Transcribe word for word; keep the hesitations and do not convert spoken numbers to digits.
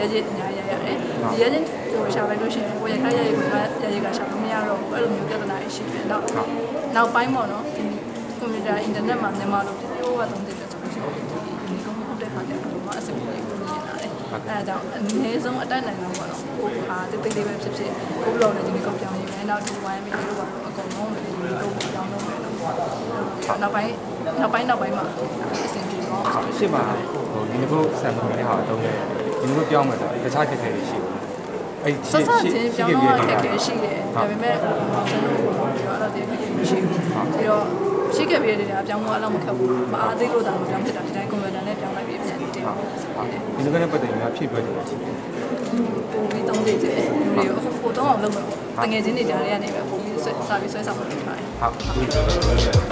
ရအများကြီးရတယ်ဒီရချင်းကိုရှာလိုက်လို့ရှိရင်ကိုရခိုင်ရရကိုရရကရှာလို့မရတော့ဘူးအဲ့လိုမျိုးပြဿနာရှိတယ်တော့နောက်ပိုင်းပေါ့နော်ဒီကွန်ပျူတာအင်တာနက်မှာမြန်မာလိုပြောရသုံးတယ်ဆိုလို့ရှိရင်ဒီဒီကုမ္ပဏီဟုတ်တဲ့ခါကျတော့အဆင်ပြေကိုမြင်လာတယ်အဲဒါကြောင့်အနည်းဆုံးအတက်နိုင်တော့ပေါ့နော်ကိုဟာတိတ်တိတ်လေးပဲဖြစ်ဖြစ်ကိုလောနဲ့ဒီကုမ္ပဏီပြောင်းနေတယ်နောက်ဒီဝိုင်းမီတို့ကတော့အကုန်လုံးဒီကုမ္ပဏီပြောင်းလုပ်မယ်လို့နောက်ပိုင်းနောက်ပိုင်းနောက်ပိုင်းမှာအဆင်ပြေတော့ရှင်းပါဟိုဒီလိုဆမ်ပယ်နဲ့ဟာတော့ဒီလိုပြောင်းမယ်ဆိုတခြားခက်ခဲတွေရှိဘူးအဲ့ဆက်ဆက်ချင်းပြောင်းတော့ခက်ခဲရှိတယ်ဒါပေမဲ့ကျွန်တော်တို့ပြောတော့ဒီခက်ခဲမရှိဘူးပြီးတော့ရှိခဲ့ပြီးတဲ့နေရာပြောင်းတော့အလောက်မခက်ဘူးမအားသေးလို့တောင်ပြောင်းဖြစ်တာဒီတိုင်းကွန်ပျူတာနဲ့ပြောင်းလိုက်ပြီးပြန်တင်တယ်ဒီလိုကလည်းပတ်သက်ပြီးဖြစ်ပြတယ်ပုံပြီးသုံးနေတယ်လူတွေကိုပို့တော့အောင်လုပ်မှာပေါ့တငယ်ချင်းတွေကြားထဲကနေပဲပုံပြီးဆွဲစာပြီးဆွဲဆောင်လုပ်ထားတယ်ဟုတ်